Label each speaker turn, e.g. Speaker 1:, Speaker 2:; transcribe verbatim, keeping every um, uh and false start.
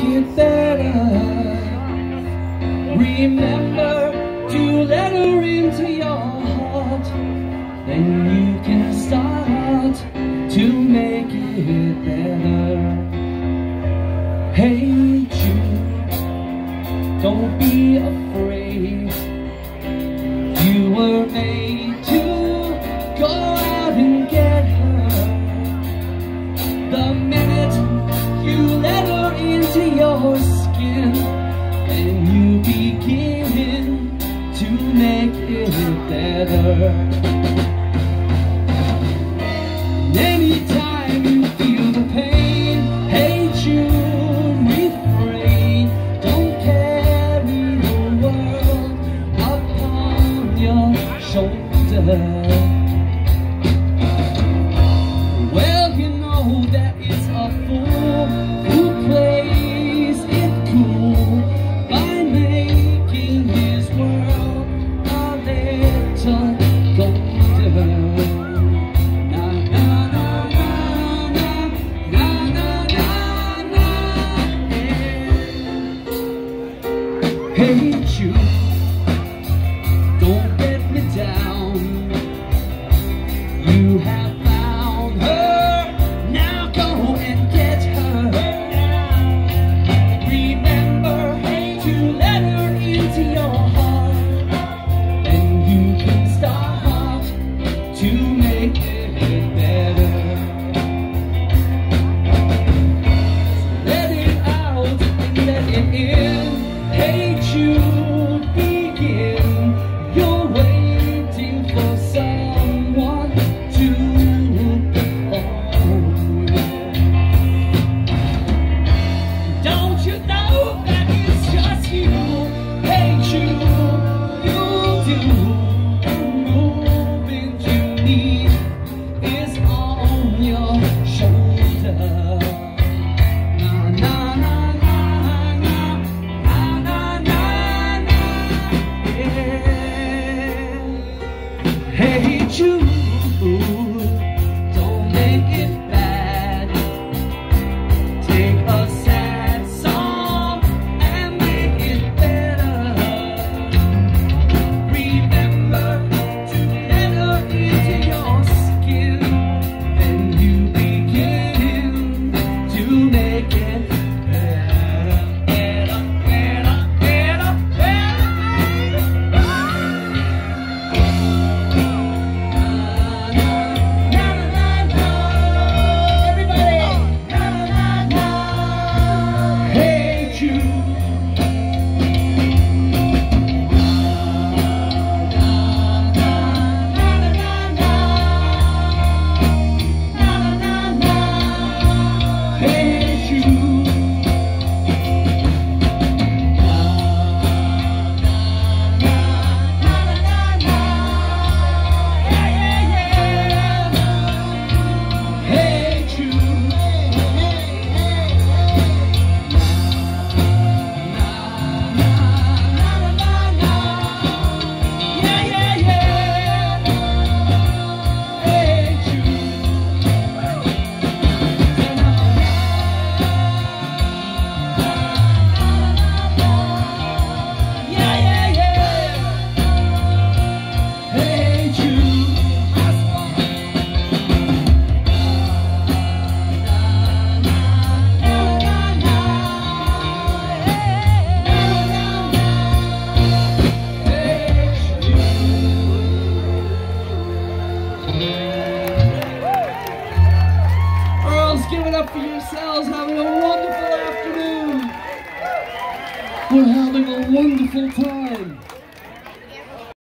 Speaker 1: it better. Remember to let her into your heart, then you can start to make it better. Hey Jude, don't be afraid. You were made to go out and get her. The minute you let her into your skin, then you begin to make it better. And anytime you feel the pain, hey Jude, refrain. Don't carry the world upon your shoulder. Well, you know that it's a fool who plays it cool by making his world a little golden. Na na na na na na na na. Hey Jude, don't let me down. You have found her, now go and get her. Remember to let her into your heart, and you can start to make it better. So let it out and let it in. Hey Jude, begin. You're waiting for someone to belong. Don't you know that it's just you? Hey Jude, you'll do. The movement you need is on your shoulder. Na na na na na na na na na. Yeah. Hey Jude, don't make it bad. Take a sad song and make it better. Remember to let her into your skin, then you begin to make it better, better, better, better, better. Hey Jude. Hey Jude. Hey Jude. Yeah, yeah, yeah. Hey Jude. Yeah, yeah, yeah. Hey Jude. Earls, give it up for yourselves, having a wonderful afternoon. We're having a wonderful time.